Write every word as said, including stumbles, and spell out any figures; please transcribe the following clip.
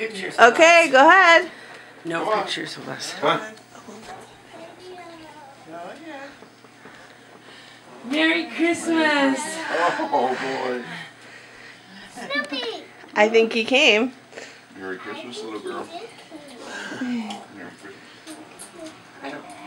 pictures. Okay, go ahead. No pictures of us. Huh? Merry Christmas. Oh boy. Snoopy. I think he came. Merry Christmas, little girl. Merry Christmas. I don't.